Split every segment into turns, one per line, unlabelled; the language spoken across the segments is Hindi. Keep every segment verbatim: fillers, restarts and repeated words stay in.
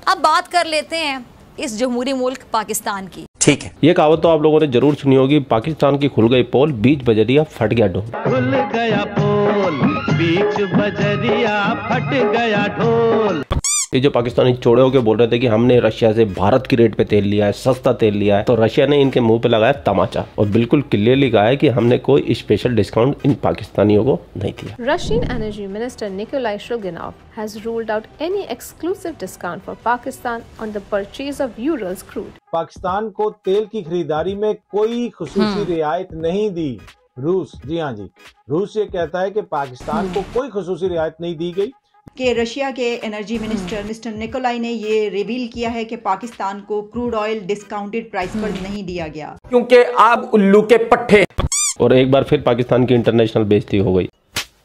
अब बात कर लेते हैं इस जमहूरी मुल्क पाकिस्तान की।
ठीक है, ये कहावत तो आप लोगों ने जरूर सुनी होगी, पाकिस्तान की खुल गई पोल, बीच बजरिया फट गया ढोल।
खुल गया पोल, बीच बजरिया फट गया ढोल।
ये जो पाकिस्तानी चोड़े होके बोल रहे थे कि हमने रशिया से भारत की रेट पे तेल लिया है, सस्ता तेल लिया है, तो रशिया ने इनके मुंह पे लगाया तमाचा और बिल्कुल क्लियरली कहा है कि हमने कोई स्पेशल डिस्काउंट इन पाकिस्तानियों को नहीं दिया।
Russian Energy Minister Nikolai Shulginov has ruled out any exclusive discount for Pakistan on the purchase of Urals crude.
Pakistan को तेल की खरीदारी में कोई खुसूसी रियायत नहीं दी रूस। जी हाँ जी, रूस ये कहता है कि पाकिस्तान को कोई खुसूसी रियायत नहीं दी गई।
कि रशिया के एनर्जी मिनिस्टर मिस्टर निकोलाई ने ये रिवील किया है कि पाकिस्तान को क्रूड ऑयल डिस्काउंटेड प्राइस पर नहीं दिया गया,
क्योंकि आप उल्लू के पट्टे।
और एक बार फिर पाकिस्तान की इंटरनेशनल बेइज्जती हो गई।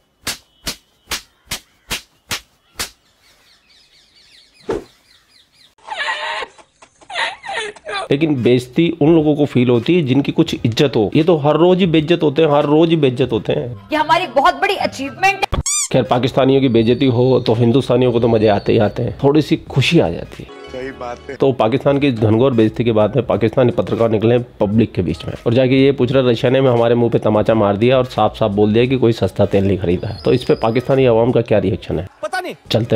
लेकिन बेइज्जती उन लोगों को फील होती है जिनकी कुछ इज्जत हो। ये तो हर रोज ही बेइज्जत होते हैं, हर रोज ही बेइज्जत होते हैं।
ये हमारी बहुत बड़ी अचीवमेंट है।
खैर, पाकिस्तानियों की बेइज्जती हो तो हिंदुस्तानियों को तो मजे आते ही आते हैं, थोड़ी सी खुशी आ जाती है।
सही बात है।
तो पाकिस्तान की घनघोर बेइज्जती के बाद में पाकिस्तानी पत्रकार निकले पब्लिक के बीच में और जाके ये पूछ रहे रशिया ने हमारे मुंह पे तमाचा मार दिया और साफ साफ बोल दिया कि कोई सस्ता तेल नहीं खरीदा है। तो इस पे पाकिस्तानी अवाम का क्या रिएक्शन है
पता नहीं।
चलते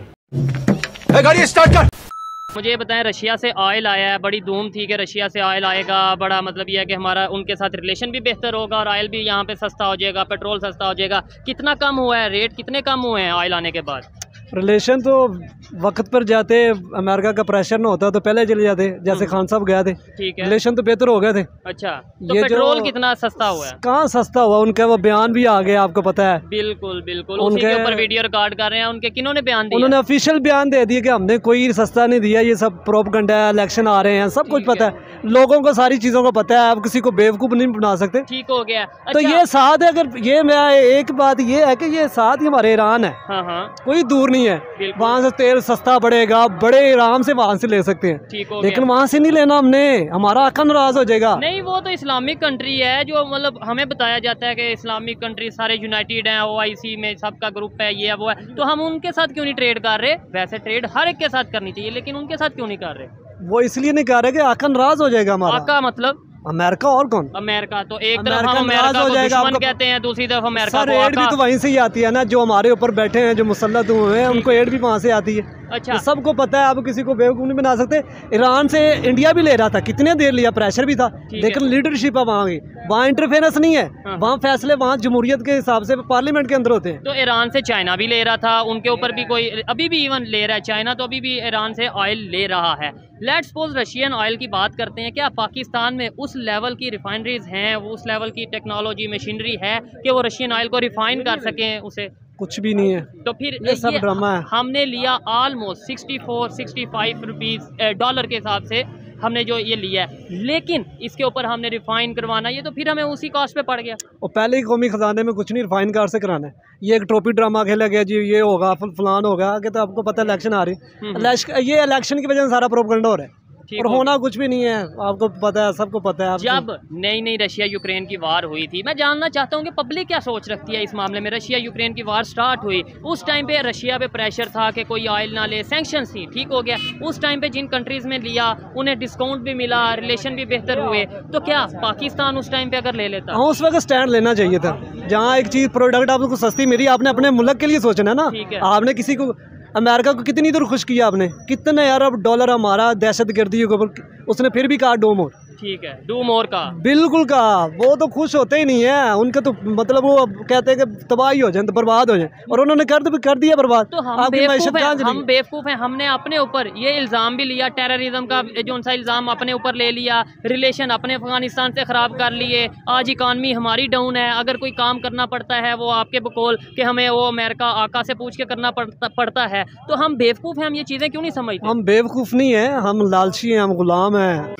पाकिस्तान।
गाड़ी स्टार्ट कर।
मुझे ये बताएं, रशिया से ऑयल आया है, बड़ी धूम थी कि रशिया से ऑयल आएगा, बड़ा मतलब ये है कि हमारा उनके साथ रिलेशन भी बेहतर होगा और ऑयल भी यहाँ पे सस्ता हो जाएगा, पेट्रोल सस्ता हो जाएगा। कितना कम हुआ है रेट, कितने कम हुए हैं ऑयल आने के बाद?
रिलेशन तो वक्त पर जाते, अमेरिका का प्रेशर ना होता तो पहले चले जाते, जैसे खान साहब गए थे।
ठीक है,
रिलेशन तो बेहतर हो गए थे।
अच्छा, तो ये पेट्रोल कितना सस्ता हुआ है?
कहाँ सस्ता हुआ, उनका वो बयान भी आ गया, आपको पता है।
बिल्कुल बिल्कुल, उसी के ऊपर वीडियो रिकॉर्ड कर रहे हैं। उनके किन्होंने बयान दिया?
उन्होंने ऑफिशियल बयान दे दिया कि हमने कोई सस्ता नहीं दिया, ये सब प्रोपेगेंडा है, इलेक्शन आ रहे हैं, सब कुछ पता है, लोगों को सारी चीजों का पता है, आप किसी को बेवकूफ नहीं बना सकते।
ठीक हो गया। अच्छा।
तो ये साथ है, अगर ये मैं एक बात ये है कि ये साथ ही हमारे ईरान है।
हाँ हाँ,
कोई दूर नहीं है, वहाँ से तेल सस्ता पड़ेगा, बड़े आराम से वहाँ से ले सकते हैं।
ठीक हो
लेकिन वहाँ से नहीं लेना हमने, हमारा आका नाराज हो जाएगा।
नहीं, वो तो इस्लामिक कंट्री है, जो मतलब हमें बताया जाता है कि इस्लामिक कंट्री सारे यूनाइटेड हैं, ओआईसी में सबका ग्रुप है, ये है वो है, तो हम उनके साथ क्यों नहीं ट्रेड कर रहे? वैसे ट्रेड हर एक के साथ करनी चाहिए, लेकिन उनके साथ क्यों नहीं कर रहे?
वो इसलिए नहीं कर रहे कि आका नाराज हो जाएगा हमारा।
आका मतलब
अमेरिका, और कौन?
अमेरिका। तो एक तरफ हम अमेरिका को दुश्मन कहते हैं, दूसरी तरफ अमेरिका को
एड भी तो वहीं से ही आती है ना, जो हमारे ऊपर बैठे हैं, जो मुसल्लत हुए हैं, उनको एड भी वहाँ से आती है।
अच्छा,
तो सबको पता है, आप किसी को बेवकूफ नहीं बना सकते। ईरान से इंडिया भी ले रहा था, कितने देर लिया, प्रेशर भी था, लेकिन लीडरशिप है वहाँ की, वहाँ इंटरफेरेंस नहीं है। हाँ। वहाँ फैसले वहाँ जमहूरियत के हिसाब से पार्लियामेंट के अंदर होते हैं।
तो ईरान से चाइना भी ले रहा था, उनके ऊपर भी कोई अभी भी इवन ले रहा है, चाइना तो अभी भी ईरान से ऑयल ले रहा है। लेट्स सपोज रशियन ऑयल की बात करते हैं, क्या पाकिस्तान में उस लेवल की रिफाइनरीज हैं, वो उस लेवल की टेक्नोलॉजी मशीनरी है कि वो रशियन ऑयल को रिफाइन कर सकें? उसे
कुछ भी नहीं है।
तो फिर
ये सब ड्रामा है।
हमने लिया almost sixty four sixty five rupees dollar के हिसाब से हमने जो ये लिया है, लेकिन इसके ऊपर हमने रिफाइन करवाना, ये तो फिर हमें उसी कॉस्ट पे पड़ गया।
और पहले ही कौमी खजाने में कुछ नहीं रिफाइन कार से कराना है, ये एक ट्रॉफी ड्रामा खेला गया जी, ये होगा फलान होगा, आगे तो आपको पता है इलेक्शन आ रही, ये इलेक्शन की वजह से सारा प्रोपेगेंडा हो रहा है और होना कुछ भी नहीं है, आपको पता है, सबको पता है।
जब नई नई रशिया यूक्रेन की वार हुई थी, मैं जानना चाहता हूँ कि पब्लिक क्या सोच रखती है इस मामले में। रशिया यूक्रेन की वार स्टार्ट हुई, उस टाइम पे रशिया पे प्रेशर था कि कोई ऑयल ना ले, सैंक्शंस थी, ठीक हो गया। उस टाइम पे जिन कंट्रीज में लिया उन्हें डिस्काउंट भी मिला, रिलेशन भी बेहतर हुए, तो क्या पाकिस्तान उस टाइम पे अगर ले लेता?
हाँ, उस वक्त स्टैंड लेना चाहिए था। जहाँ एक चीज़ प्रोडक्ट आपको सस्ती मिली, आपने अपने मुल्क के लिए सोचना है ना। आपने किसी को, अमेरिका को कितनी दूर खुश किया आपने, कितने अरब डॉलर हमारा दहशत गर्दी के ऊपर, उसने फिर भी कहा डो मोर।
ठीक है, डू मोर का
बिल्कुल कहा, वो तो खुश होते ही नहीं है, उनका तो मतलब वो कहते हैं कि तबाही हो जाए, तो बर्बाद हो जाए, और उन्होंने कर तो कर दिया बर्बाद।
तो हम बेवकूफ हैं, हम बेवकूफ हैं, हमने अपने ऊपर ये इल्ज़ाम भी लिया, टेररिज्म का जो सा इल्ज़ाम अपने ऊपर ले लिया, रिलेशन अपने अफगानिस्तान से ख़राब कर लिए, आज इकानमी हमारी डाउन है, अगर कोई काम करना पड़ता है वो आपके बकौल कि हमें वो अमेरिका आका से पूछ के करना पड़ता पड़ता है, तो हम बेवकूफ़ हैं, हम ये चीज़ें क्यों नहीं समझते?
हम बेवकूफ़ नहीं है, हम लालची हैं, हम गुलाम हैं।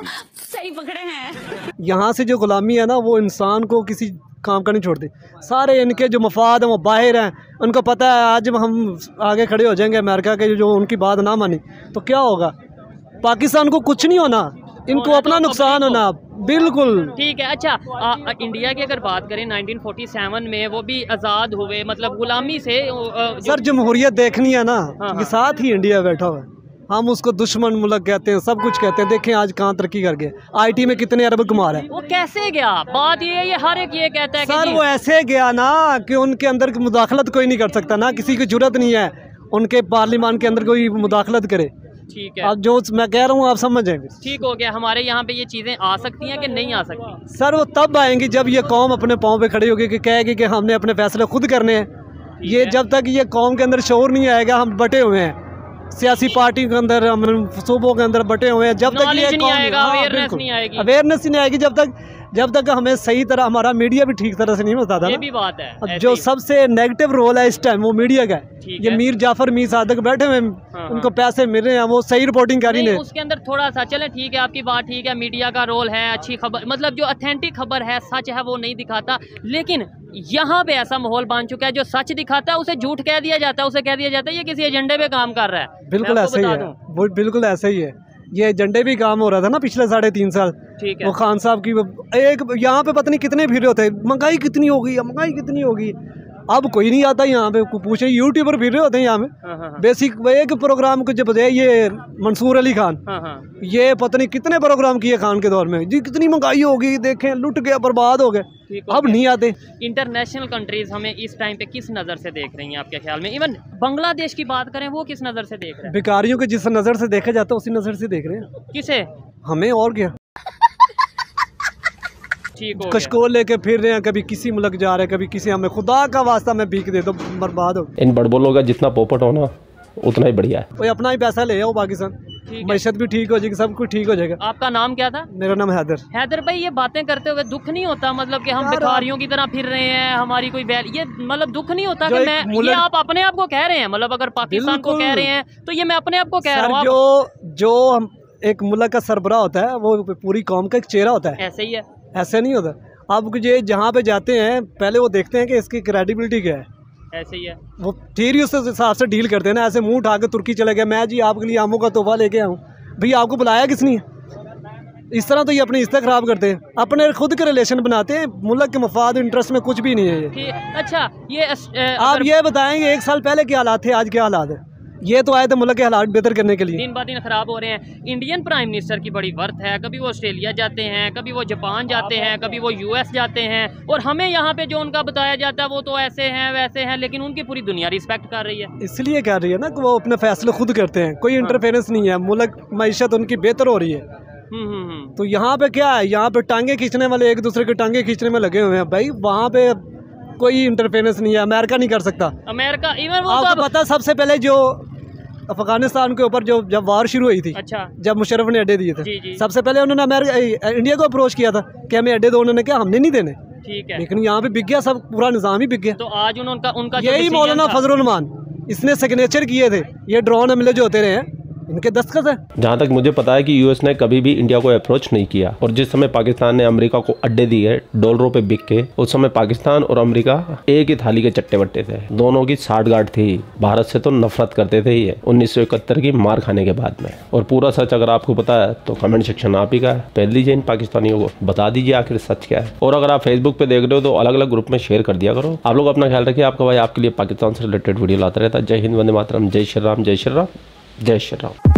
सही पकड़े हैं।
यहाँ से जो गुलामी है ना, वो इंसान को किसी काम का नहीं छोड़ते। सारे इनके जो मफाद हैं वो बाहर हैं, उनको पता है आज हम आगे खड़े हो जाएंगे अमेरिका के, जो उनकी बात ना मानी तो क्या होगा, पाकिस्तान को कुछ नहीं होना, इनको अपना नुकसान होना। बिल्कुल ठीक
है। अच्छा, आ, इंडिया की अगर बात करें नाइनटीन फोर्टी सेवन में वो भी आज़ाद हुए, मतलब गुलामी से।
सर जमहूरियत देखनी है ना, ये साथ ही इंडिया बैठा हुआ है, हम उसको दुश्मन मुल्क कहते हैं, सब कुछ कहते हैं। देखें आज कहाँ तरक्की कर गए, आईटी में कितने अरब कमा रहे हैं।
वो कैसे गया, बात ये है, ये हर एक ये कहता है
सर
कि
वो ऐसे गया ना कि उनके अंदर मुदाखलत कोई नहीं कर सकता ना, किसी की जरूरत नहीं है उनके पार्लियामान के अंदर कोई मुदाखलत करे।
ठीक है,
अब जो मैं कह रहा हूँ आप समझ जाएंगे।
ठीक हो गया। हमारे यहाँ पे ये चीज़ें आ सकती हैं कि नहीं आ सकती?
सर वो तब आएंगी जब ये कौम अपने पाँव पे खड़ी होगी कि कहेगी कि हमने अपने फैसले खुद करने हैं। ये जब तक ये कौम के अंदर शोर नहीं आएगा, हम बटे हुए हैं सियासी पार्टी के अंदर, हम सूबों के अंदर बटे हुए हैं, जब तक ये
नहीं आएगा, अवेयरनेस नहीं आएगी,
अवेयरनेस नहीं आएगी जब तक जब तक हमें सही तरह, हमारा मीडिया भी ठीक तरह से नहीं बताता
ये
ना।
भी बात है।
अब जो सबसे नेगेटिव रोल है इस टाइम वो मीडिया का है। ये मीर जाफर मीर सादक बैठे हुए, उनको पैसे मिल रहे हैं, वो सही रिपोर्टिंग कर रही है।
उसके अंदर थोड़ा सा चले, ठीक है आपकी बात ठीक है, मीडिया का रोल है, अच्छी खबर मतलब जो ऑथेंटिक खबर है, सच है, वो नहीं दिखाता। लेकिन यहाँ पे ऐसा माहौल बन चुका है, जो सच दिखाता है उसे झूठ कह दिया जाता है, उसे कह दिया जाता है ये किसी एजेंडे पे काम कर रहा है।
बिल्कुल ऐसा ही है, वो बिल्कुल ऐसा ही है। ये एजेंडे भी काम हो रहा था ना पिछले साढ़े तीन साल।
ठीक है,
वो खान साहब की एक यहाँ पे पता नहीं कितने फिर होते, महंगाई कितनी हो गई, महंगाई कितनी होगी। अब कोई नहीं आता यहाँ पे पूछे, यूट्यूबर फिर रहे होते हैं यहाँ में।
हाँ हाँ हाँ।
बेसिक एक प्रोग्राम को जब ये मंसूर अली खान,
हाँ हाँ।
ये पता नहीं कितने प्रोग्राम किए खान के दौर में, जी कितनी महंगाई होगी, देखें लुट गया, बर्बाद हो गए। अब नहीं आते।
इंटरनेशनल कंट्रीज हमें इस टाइम पे किस नज़र से देख रही हैं आपके ख्याल में? इवन बांग्लादेश की बात करें, वो किस नज़र से देख रहे हैं?
भिखारियों को जिस नज़र से देखा जाता है उसी नज़र से देख रहे हैं।
किसे?
हमें, और क्या। कशकोल लेके फिर रहे हैं, कभी किसी मुल्क जा रहे हैं, कभी किसी, हमें खुदा का वास्ता में भीख दे दो, बर्बाद हो।
इन बड़बोलों का जितना पोपट होना उतना ही बढ़िया है।
कोई अपना ही पैसा ले आओ पाकिस्तान, मैशत भी ठीक हो जाएगी, सब कुछ ठीक हो जाएगा।
आपका नाम क्या था?
मेरा नाम हैदर।
हैदर भाई, ये बातें करते हुए दुख नहीं होता मतलब कि हम भिखारियों की तरह फिर रहे हैं, हमारी कोई वैल्यू, ये मतलब दुख नहीं होता कि मैं, ये आप अपने आप को कह रहे हैं, मतलब अगर पाकिस्तान को कह रहे हैं तो ये मैं अपने आप को कह रहा हूँ।
जो जो हम एक मुल्क का सरबराह होता है वो पूरी कौम का एक चेहरा होता है,
ऐसे ही है।
ऐसे नहीं होता। अब ये जहाँ पे जाते हैं पहले वो देखते हैं कि इसकी क्रेडिबिलिटी क्या है,
ऐसे ही है।
वो थ्योरी उस हिसाब से डील करते हैं ना। ऐसे मुंह उठा के तुर्की चले गए, मैं जी आपके लिए आमों का तोहफा लेके आऊँ, भैया आपको बुलाया किसने? इस तरह तो ये अपनी इज्जत खराब करते हैं, अपने खुद के रिलेशन बनाते हैं, मुल्क के मफाद इंटरेस्ट में कुछ भी नहीं है ये।
अच्छा ये
आप ये बताएंगे एक साल पहले क्या हालात थे, आज क्या हालात है? ये तो आए थे मुल्क के हालात बेहतर करने के लिए।
दिन ब दिन खराब हो रहे हैं। इंडियन प्राइम मिनिस्टर की बड़ी वर्थ है, कभी वो ऑस्ट्रेलिया जाते हैं, कभी वो जापान जाते हैं, कभी वो यूएस जाते हैं, और हमें यहाँ पे जो उनका बताया जाता है वो तो ऐसे हैं वैसे हैं, लेकिन उनकी पूरी दुनिया रिस्पेक्ट कर रही है।
इसलिए कर रही है ना कि वो अपने फैसले खुद करते हैं, कोई इंटरफेरेंस नहीं है, मुल्क मईशत उनकी बेहतर हो रही है। तो यहाँ पे क्या है, यहाँ पे टांगे खींचने वाले एक दूसरे के टांगे खींचने में लगे हुए हैं भाई, वहाँ पे कोई इंटरफेरेंस नहीं है। अमेरिका नहीं कर सकता,
अमेरिका इवन वो
आपको पता सबसे पहले जो अफगानिस्तान के ऊपर जो जब वार शुरू हुई थी,
अच्छा,
जब मुशर्रफ ने अड्डे दिए थे,
जी, जी।
सबसे पहले उन्होंने अमेरिका इंडिया को अप्रोच किया था कि हमें अड्डे दो, उन्होंने क्या हमने नहीं देने।
ठीक है,
लेकिन यहाँ पे बिक गया, सब पूरा निजाम ही बिक गया।
तो आज उनका उनका
यही मौलाना फजलुर रहमान, इसने सिग्नेचर किए थे, ये ड्रोन हमले जो होते रहे हैं इनके दस्तखत है।
जहाँ तक मुझे पता है कि यूएस ने कभी भी इंडिया को अप्रोच नहीं किया, और जिस समय पाकिस्तान ने अमेरिका को अड्डे दिए डॉलरों पे बिक के, उस समय पाकिस्तान और अमेरिका एक ही थाली के चट्टे बट्टे थे, दोनों की साठगांठ थी। भारत से तो नफरत करते थे ये उन्नीस सौ इकहत्तर की मार खाने के बाद में। और पूरा सच अगर आपको पता है तो कमेंट सेक्शन आप ही का है, पहन लीजिए इन पाकिस्तानियों को, बता दीजिए आखिर सच क्या है। और अगर आप फेसबुक पे देख रहे हो तो अलग अलग ग्रुप में शेयर कर दिया करो। आप लोग अपना ख्याल रखिए, आपका भाई आपके लिए पाकिस्तान से रिलेटेड वीडियो लाता रहता है। जय हिंद, वंदे मातरम, जय श्री राम, जय श्री राम, जय श्री राम।